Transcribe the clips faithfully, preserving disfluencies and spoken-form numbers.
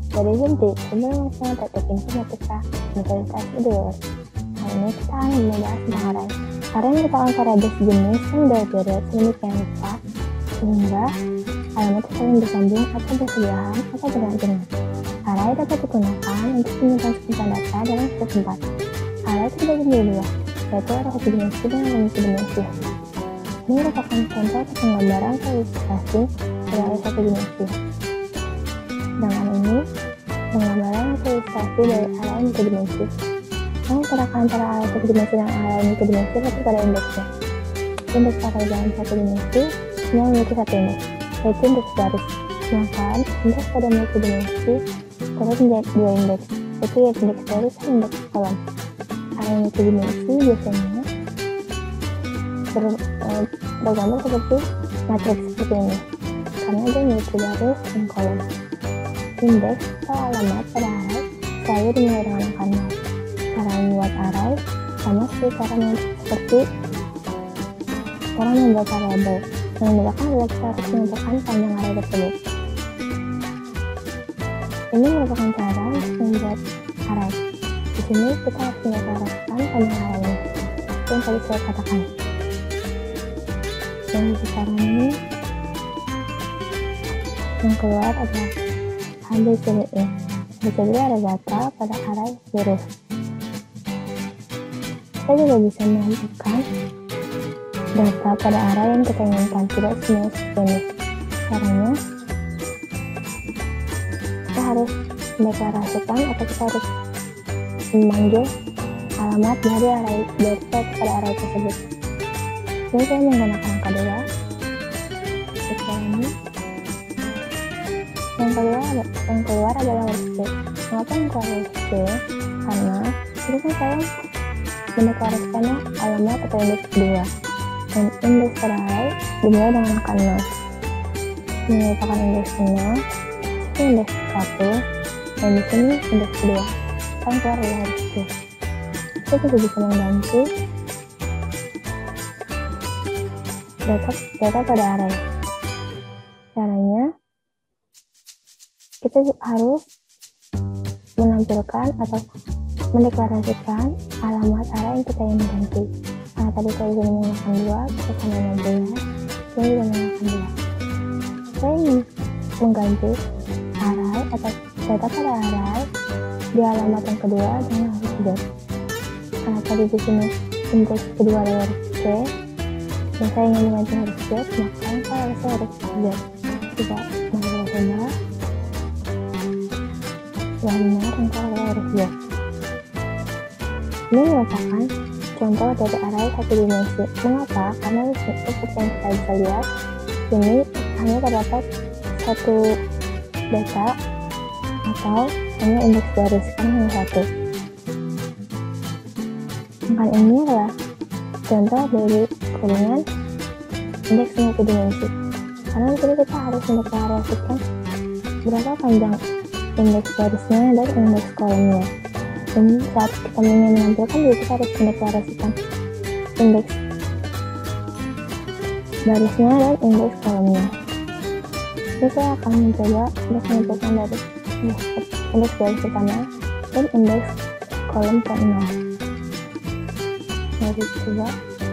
Jadi inti, sebelum langsung teknik informatika inventarisasi dulu. Kali ini kita akan membahas tentang array. Array merupakan variabel sejenis yang berdiri sedemikian rupa sehingga alamat saling bersambung atau bersebelahan atau berdampingan. Array dapat digunakan untuk menyimpan sekumpulan data dalam satu tempat. Array terbagi menjadi dua, yaitu array satu dimensi dan array multi dimensi. Ini merupakan contoh atau penggambaran atau ilustrasi dari array satu dimensi. Sedangkan ini penggambaran atau ilustrasi dari array multidimensi. Yang membedakan antara array satu dimensi dan array multidimensi yaitu pada indeksnya. Indeks array dalam satu dimensi hanya memiliki satu indeks, yaitu indeks baris. Sedangkan indeks pada multidimensi terdapat menjadi dua indeks, yaitu indeks baris dan indeks kolom. Array multidimensi biasanya ber, eh, bergambar seperti matriks seperti ini, karena dia memiliki baris dan kolom. Indeks atau alamat pada array selalu dimulai dengan angka nol. Cara membuat array sama seperti cara seperti cara membuat variabel. Yang membedakan adalah kita harus menentukan panjang array tersebut. Ini merupakan cara untuk membuat array. Di sini kita harus mendeklarasikan panjang array ini. Itu yang tadi saya katakan. Dan di sekarang ini yang keluar adalah A B C D E. A B C D E ada data pada array huruf. Kita juga bisa menentukan data pada array yang kita inginkan, tidak semua seperti ini. Caranya, kita harus mendeklarasikan atau kita harus memanggil alamat dari array dari set pada array tersebut. Ini saya menggunakan angka dua. Seperti ini. Yang keluar, yang keluar adalah huruf C. Mengapa yang keluar huruf C? Karena ini kan saya mendeklarasikannya alamat atau indeks kedua, dan indeks pada array dimulai dengan angka nol. Ini merupakan indeks nol, ini indeks satu, dan di sini indeks kedua. Yang keluar adalah huruf C. Kita juga bisa mengganti data, data pada array. Caranya, kita harus menampilkan atau mendeklarasikan alamat array yang kita ingin ganti. Karena tadi saya ingin menggunakan dua, kita sama aja ya. Saya juga menggunakan dua. Saya ingin mengganti array atau data pada array di alamat yang kedua dengan huruf Z. Karena tadi di sini indeks kedua adalah huruf C, dan saya ingin mengganti huruf Z, maka saya harus huruf Z. Coba, mari kita coba. Yang benar yang keluar adalah huruf Z. Ini merupakan contoh dari array satu dimensi. Mengapa? Karena seperti yang kita bisa lihat, ini hanya terdapat satu data atau hanya indeks baris, kan hanya satu. Sedangkan ini adalah contoh dari kodingan indeks multidimensi. Karena di sini kita harus mendeklarasikan berapa panjang indeks barisnya dan indeks kolomnya. Dan saat kita ingin menampilkan juga kita harus mendeklarasikan indeks barisnya dan indeks kolomnya. Jadi saya akan mencoba untuk menampilkan dari indeks baris pertama dan indeks kolom ke nol. Mari coba.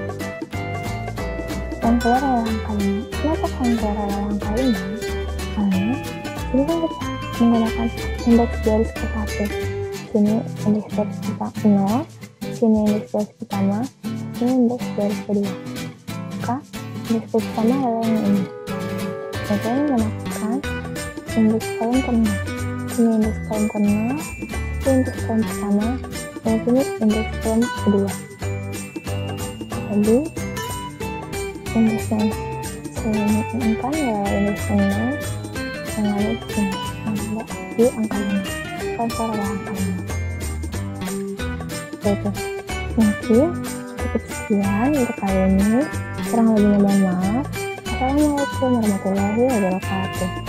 Yang keluar adalah angka lima. Kenapa yang keluar adalah angka lima? Karena ini kan kita menggunakan indeks baris ke satu. Sini indeks baris pertama nol, sini indeks baris pertama, sini indeks baris kedua. Maka indeks baris pertama adalah yang ini. Dan saya menggunakan indeks kolom ke nol. Sini indeks kolom ke nol, sini indeks kolom pertama, dan sini indeks kolom kedua. Jadi indeks yang saya inginkan adalah indeks nol yang ada di sini, yang ada di angka lima. Kan adalah angka lima. Oke, mungkin cukup sekian untuk kali ini. Kurang lebihnya mohon maaf. Assalamualaikum warahmatullahi wabarakatuh.